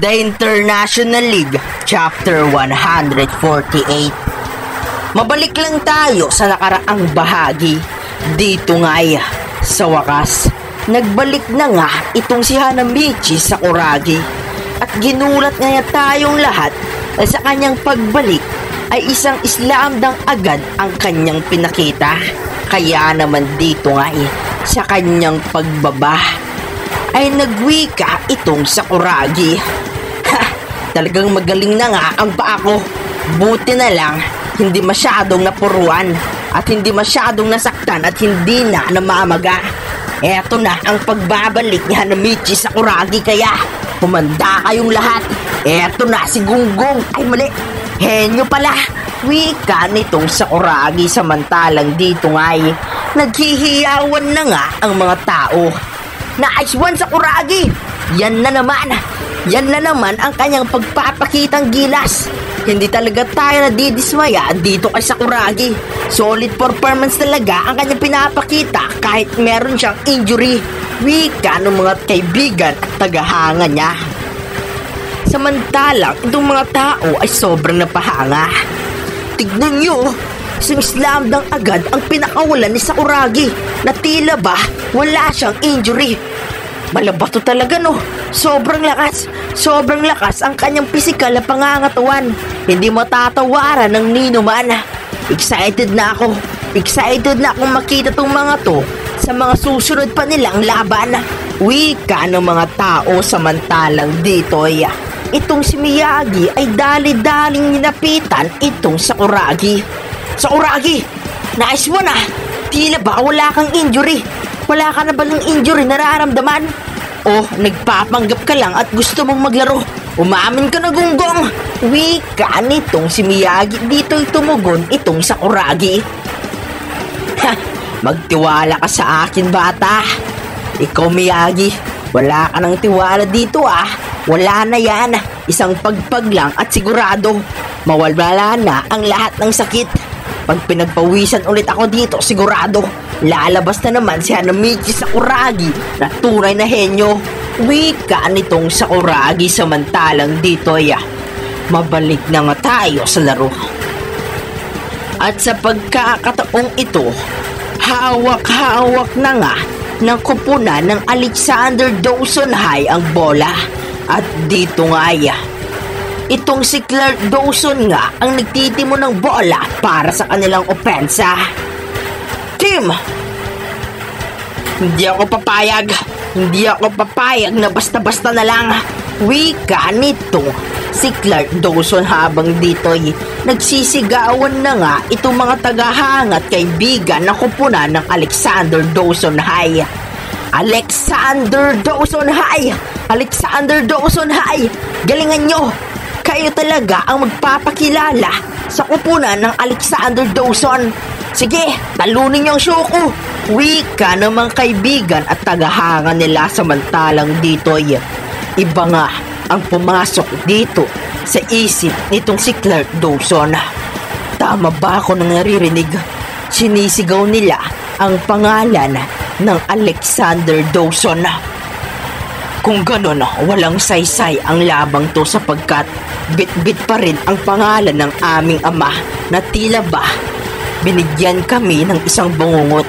The International League, Chapter 148. Mabalik lang tayo sa nakaraang bahagi. Dito nga'y, sa wakas, nagbalik na nga itong si Hanamichi Sakuragi. At ginulat nga tayong lahat na sa kanyang pagbalik ay isang islamdang agad ang kanyang pinakita. Kaya naman dito nga'y, sa kanyang pagbaba, ay nagwika itong Sakuragi. Talagang magaling na nga ang paa ko. Buti na lang, hindi masyadong napuruan at hindi masyadong nasaktan at hindi na namamaga. Eto na ang pagbabalik ni Hanamichi Sakuragi kaya humanda kayong lahat. Eto na si Gunggong. Ay mali, henyo pala. Wika nitong Sakuragi samantalang dito nga'y naghihiyawan na nga ang mga tao. Nice one, Sakuragi! Yan na naman ang kanyang pagpapakitang gilas. Hindi talaga tayo nadidismaya dito kay Sakuragi. Solid performance talaga ang kanyang pinapakita kahit meron siyang injury. Wika ng mga kaibigan at tagahanga niya. Samantalang itong mga tao ay sobrang napahanga. Tignan nyo, isang islamdang agad ang pinakawalan ni Sakuragi na tila ba wala siyang injury. Malabato talaga no. Sobrang lakas ang kanyang pisikal na pangangatawan. Hindi matatawaran ng nino man. Excited na akong makita tong mga to sa mga susunod pa nilang laban. Wika ng mga tao samantalang dito ay itong si Miyagi ay dali-daling ninapitan itong Sakuragi. Sakuragi, nice one ah. Tila ba wala kang injury? Wala ka na ba ng injury nararamdaman? O nagpapanggap ka lang at gusto mong maglaro? Umamin ka na, Gunggong. Wika nitong si Miyagi dito'y tumugon itong Sakuragi. Ha, magtiwala ka sa akin, bata. Ikaw, Miyagi, wala ka ng tiwala dito ah. Wala na yan. Isang pagpag lang at sigurado mawala na ang lahat ng sakit. Pag pinagpawisan ulit ako dito, sigurado lalabas na naman si Hanamichi Sakuragi na tunay na henyo. Wika nitong Sakuragi samantalang dito ay mabalik na nga tayo sa laro. At sa pagkakataong ito, hawak-hawak na nga ng kupunan ng Alexander Dawson High ang bola. At dito nga itong si Clark Dawson nga ang nagtitimo ng bola para sa kanilang opensa. Team! Hindi ako papayag na basta-basta na lang. Wika nito si Clark Dawson habang dito'y nagsisigawan na nga itong mga tagahanga at kaibigan na kupunan ng Alexander Dawson High. Alexander Dawson High! Alexander Dawson High! Galingan nyo! Kayo talaga ang magpapakilala sa kupunan ng Alexander Dawson. Sige, talunin niyo ang Shoku. Wika ng mga kaibigan at tagahanga nila samantalang dito'y iba nga ang pumasok dito sa isip nitong si Clark Dawson. Tama ba ako nang naririnig? Sinisigaw nila ang pangalan ng Alexander Dawson. Kung ganon, walang saysay ang labang to sapagkat bit-bit pa rin ang pangalan ng aming ama na tila ba binigyan kami ng isang bangungot.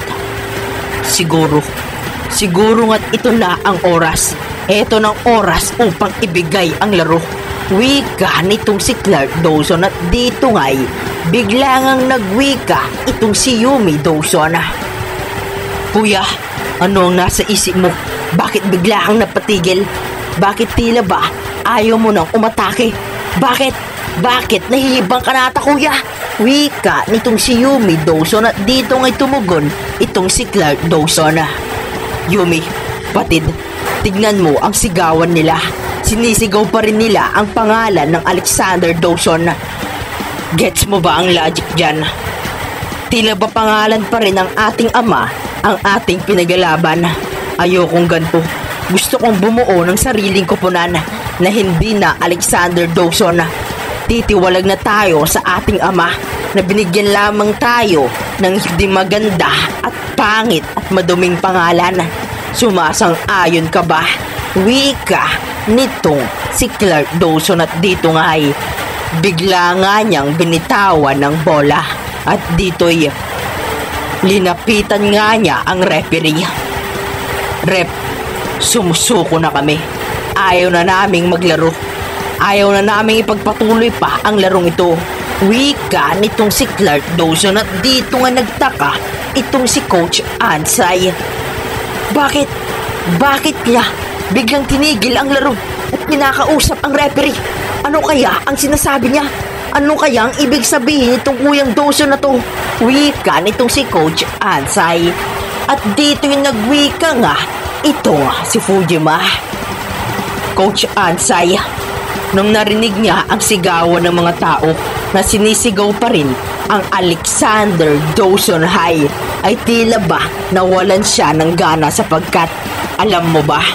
Siguro nga't ito na ang oras. Ito ng oras upang ibigay ang laro. Wika nitong si Clark Dawson at dito nga'y bigla ngang nagwika itong si Yumi Dawson. Kuya, ano ang nasa isip mo? Bakit bigla kang napatigil? Bakit tila ba ayaw mo nang umatake? Bakit nahihibang ka na ata, kuya? Wika nitong si Yumi Dawson at dito nga'y tumugon itong si Clark Dawson. Yumi, patid, tignan mo ang sigawan nila. Sinisigaw pa rin nila ang pangalan ng Alexander Dawson. Gets mo ba ang logic dyan? Tila ba pangalan pa rin ng ating ama ang ating pinagalaban? Ayokong ganito. Gusto kong bumuo ng sariling kupunan na hindi na Alexander Dawson. Titiwalag na tayo sa ating ama na binigyan lamang tayo ng hindi maganda at pangit at maduming pangalan. Sumasang-ayon ka ba? Wika nitong si Clark Dawson at dito nga ay bigla nga niyang binitawan ng bola at dito'y linapitan nga niya ang referee. Rep, sumusuko na kami. Ayaw na naming maglaro. Ayaw na naming ipagpatuloy pa ang larong ito. Wika nitong si Clark Dawson at dito nga nagtaka itong si Coach Ansay. Bakit? Bakit niya biglang tinigil ang laro at pinakausap ang referee? Ano kaya ang sinasabi niya? Ano kaya ang ibig sabihin itong Kuyang Dawson na to? Wika nitong si Coach Ansay. At dito yung nagwika nga, ito si Fujima. Coach Ansay, nung narinig niya ang sigawan ng mga tao na sinisigaw pa rin ang Alexander Dawson High, ay tila ba nawalan siya ng gana sapagkat alam mo ba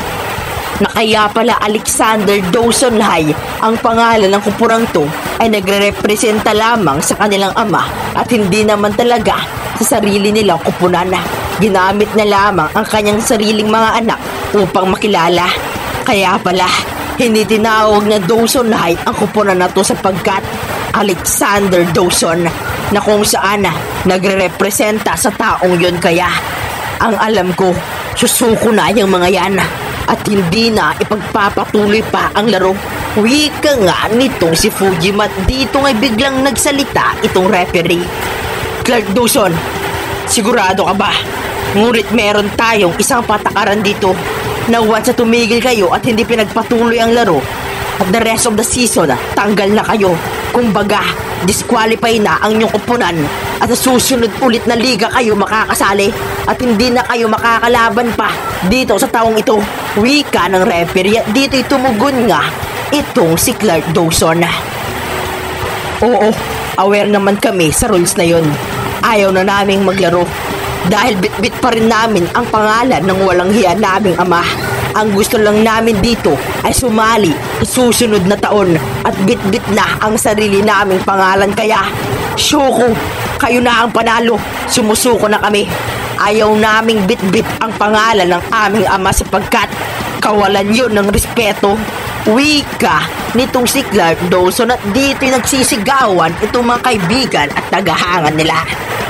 na kaya pala Alexander Dawson High ang pangalan ng kupurang to ay nagre-representa lamang sa kanilang ama at hindi naman talaga sa sarili nilang kupunan. Ginamit na lamang ang kanyang sariling mga anak upang makilala. Kaya pala hindi tinawag na Dawson High ang kupunan na to sapagkat Alexander Dawson na kung saan nagre-representa sa taong yon. Kaya ang alam ko, susuko na yung mga yan at hindi na ipagpapatuloy pa ang laro. Wika nga nitong si Fujima. Dito nga'y biglang nagsalita itong referee. Clark Dawson, sigurado ka ba? Ngunit meron tayong isang patakaran dito na once na tumigil kayo at hindi pinagpatuloy ang laro at the rest of the season, tanggal na kayo. Kumbaga, disqualify na ang inyong koponan at sa susunod ulit na liga kayo makakasali at hindi na kayo makakalaban pa dito sa taong ito. Wika ng referee. Dito'y tumugon nga itong si Clark Dawson. Oo, aware naman kami sa rules na yon. Ayaw na naming maglaro dahil bit-bit pa rin namin ang pangalan ng walang hiya naming ama. Ang gusto lang namin dito ay sumali sa susunod na taon at bit-bit na ang sarili naming pangalan. Kaya, syoko, kayo na ang panalo. Sumusuko na kami. Ayaw naming bit-bit ang pangalan ng aming ama sapagkat kawalan yun ng respeto. Wika nitong si Clark Dawson at dito'y nagsisigawan itong mga kaibigan at tagahangan nila.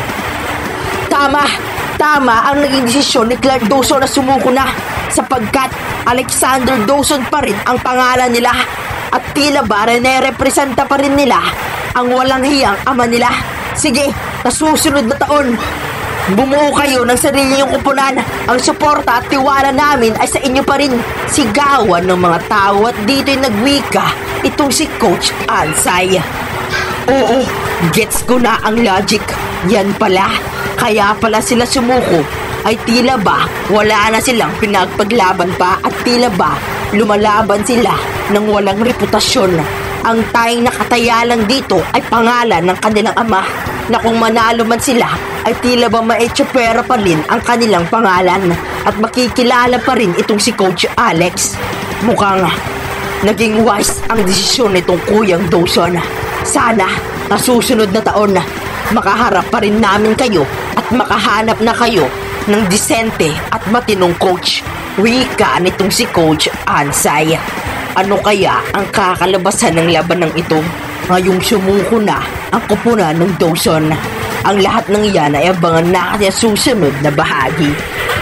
Tama ang naging desisyon ni Clark Dawson na sumuko na sapagkat Alexander Dawson pa rin ang pangalan nila at tila ba nare-representa pa rin nila ang walang hiyang ama nila. Sige, sa susunod na taon, bumuo kayo ng sarili niyong kupunan. Ang suporta at tiwala namin ay sa inyo pa rin. Sigawan ng mga tao at dito'y nagwika itong si Coach Ansay. Oo, gets ko na ang logic. Yan pala, kaya pala sila sumuko ay tila ba wala na silang pinagpaglaban pa at tila ba lumalaban sila ng walang reputasyon. Ang tayong nakataya lang dito ay pangalan ng kanilang ama na kung manalo man sila ay tila ba maetsupera pa rin ang kanilang pangalan at makikilala pa rin itong si Coach Alex. Mukhang naging wise ang desisyon nitong Kuyang Dawson. Sana na susunod na taon makaharap pa rin namin kayo at makahanap na kayo ng disente at matinong coach. Wika nitong si Coach Ansay. Ano kaya ang kakalabasan ng labanang ito ngayong sumuko na ang kupunan ng Dawson? Ang lahat ng iyan ay abangan na sa susunod na bahagi.